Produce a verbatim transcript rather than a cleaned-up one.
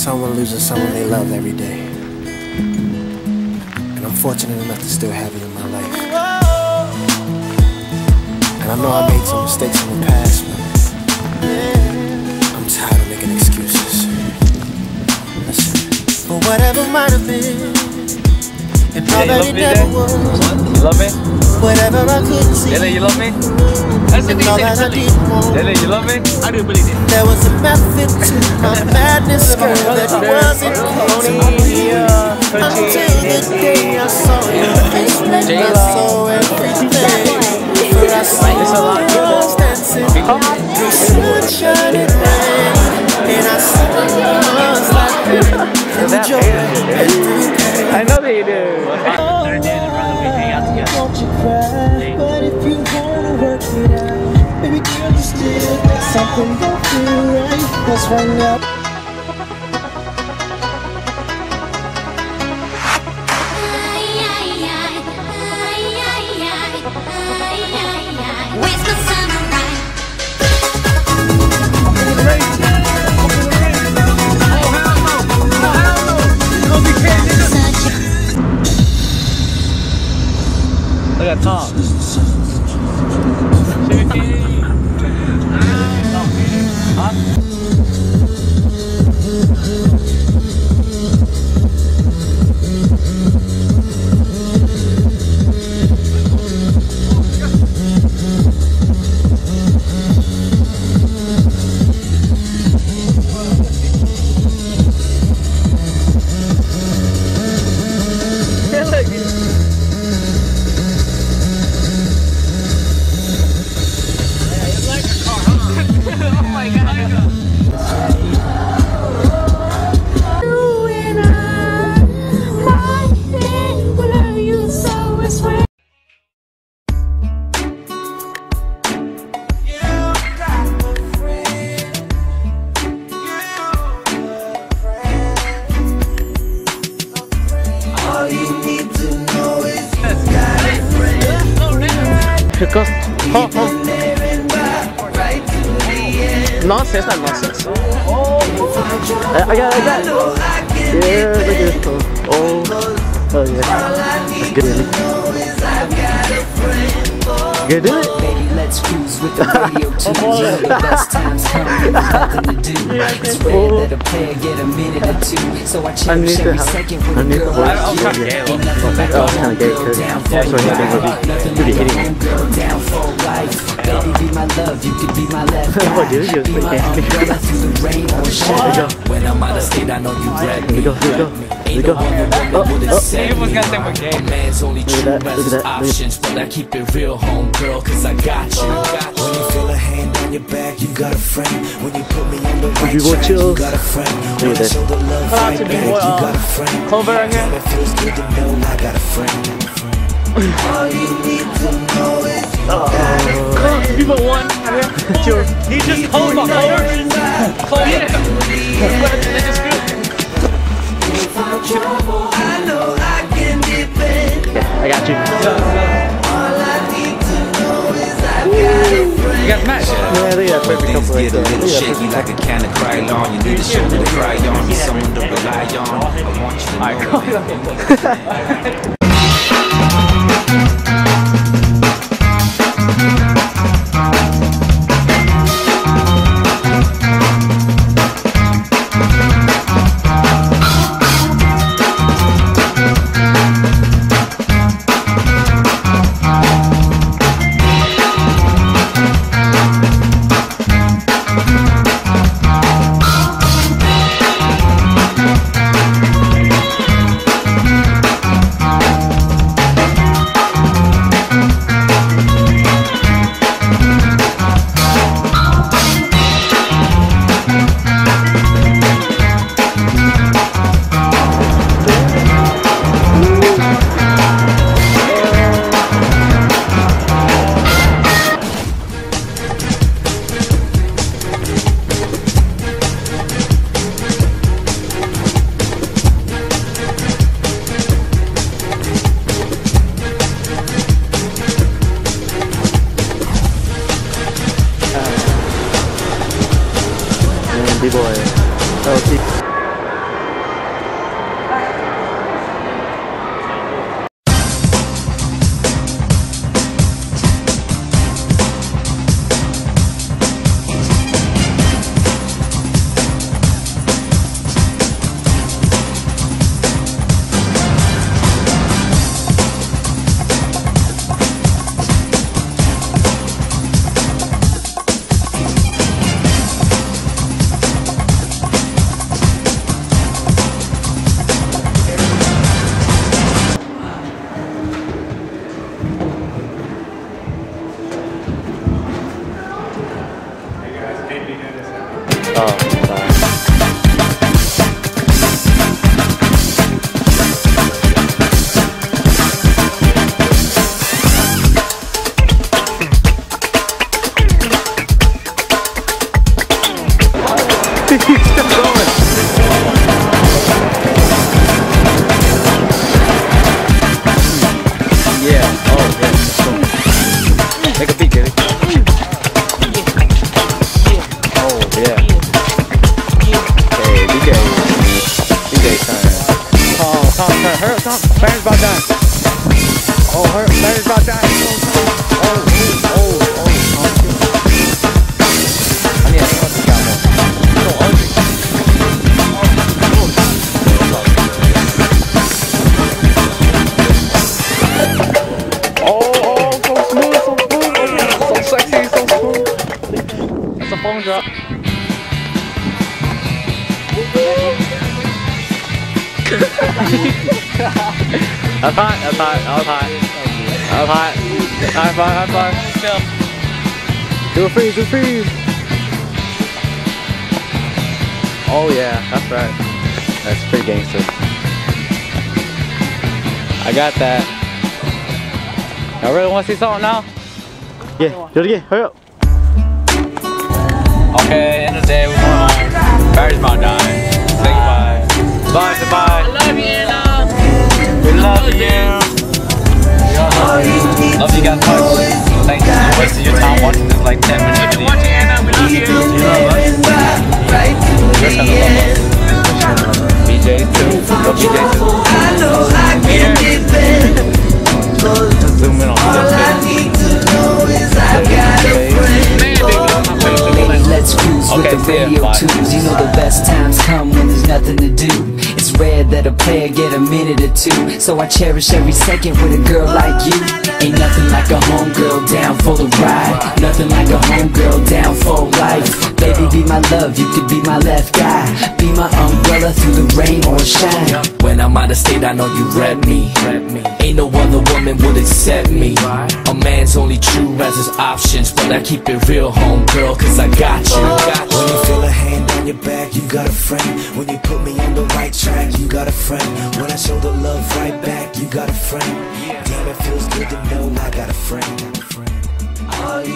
someone loses someone they love every day. And I'm fortunate enough to still have you in my life. And I know I made some mistakes in the past, but I'm tired of making excuses. Listen. For whatever might have been, and all that it never was. You love me? Whatever I couldn't see. Lily, you love me? That's the thing that I didn't want. Lily, you love me? I do believe it. There was a method to my madness, girl, that wasn't clear. Until the day I saw your face, and I saw everything. For I saw us dancing through sunshine and rain, and I saw us laughing through joy and through pain. I know that you do. Don't you cry, but if you wanna work it out, baby girl, you still got something don't feel right. Cause right now Look at Tom. Because oh, oh. Nonsense, not nonsense. I, I got it, I got it. Yeah, look at this. Oh, oh yeah. That's good. You gonna do it? let's cruise with the radio too. The best times coming, there's nothing to do. It's rare that a player get a minute or two, so I cherish every second with a girl like you. Ain't nothing like a homegirl down for life. Nothing like a homegirl down for life. Baby, be my love, you could be my left eye. Be my umbrella through the rain or shine. When I'm out of state, I know you grab me. Here we go, here we go. Here we go. Oh, oh. Man's only true best options, but I keep it real, homegirl, cause I got you. When you feel a hand on your back, you got a friend. When you put me on the right track, you got a friend. When I show the love right back, you got a friend. And it feels good to know I got a friend. All you need to know is oh. People one. He just called my phone. I know I can depend. Yeah, I got you. All I need to know is I've got a friend. You got match? Yeah, they got perfect couple right Get a little shaky like a can of cry on. You need a shoulder to cry on. Need someone to rely on. I want you to know. Bboying. Oh, sorry. He's still going. Yeah. Oh, yeah. Make a beat, David. Oh, yeah. Okay, D J. D J time. Tom, Tom, turn. Hurry up, Tom. Battery's about done. Oh, hurry up. Battery's about done. Oh, oh, oh, oh. I need to see what you got more. I'm so hungry. Oh, oh, so smooth, so smooth. So sexy, so smooth. That's a phone drop. That's hot, that's hot, that was hot. That was hot. High five, high five. Do a freeze, do a freeze. Oh yeah, that's right. That's pretty gangster. I got that. Y'all really want to see something now? Yeah, do it again, hurry up. Okay, end of the day, we're going home. Battery's about dying. Say goodbye. Bye, say bye. I love you, Anna. We love you. We all love you. Love you guys much. Thanks for wasting your time watching this like ten minute video. Watching Anna, we love you. You love us? You're gonna love us. B J too. Love B J too. Zoom in on Let's cruise with okay, the radio tunes. You know the best times come when there's nothing to do. It's rare that a player get a minute or two, so I cherish every second with a girl like you. Ain't nothing like a homegirl down for the ride. Nothing like a homegirl down for life. Baby, be my love, you could be my left guy. Be my umbrella through the rain or shine. When I'm out of state, I know you rep me. Ain't no other woman would accept me. A man's only true as his options, but I keep it real, homegirl, cause I got you. When you feel a hand on your back, you got a friend. When you put me on the right track, you got a friend. When I show the love right back, you got a friend. Damn, it feels good to know I got a friend.